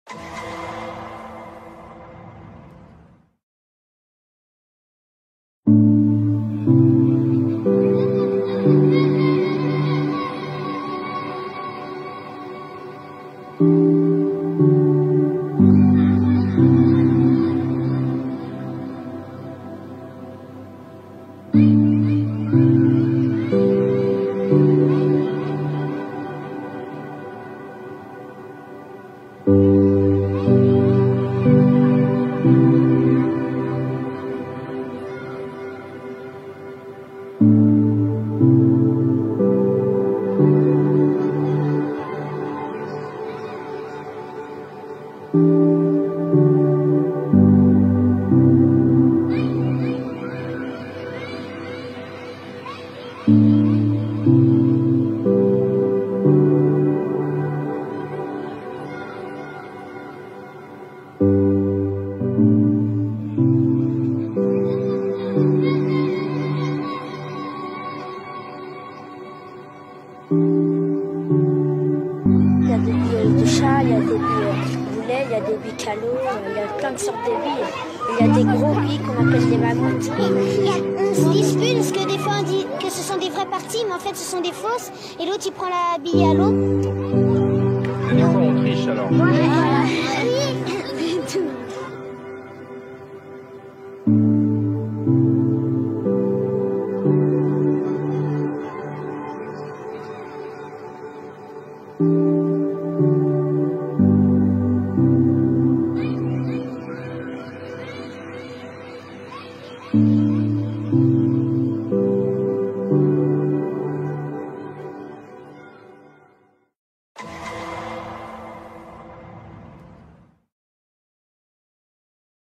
Il y a des billes de chat, il y a des billes boulets, il y a des billes calots, il y a plein de sortes de billes. Il y a des gros billes qu'on appelle des mammouths. On se dispute parce que des fois on dit que ce sont des vraies parties, mais en fait ce sont des fausses. Et l'autre il prend la bille à l'eau. Et des fois on triche alors.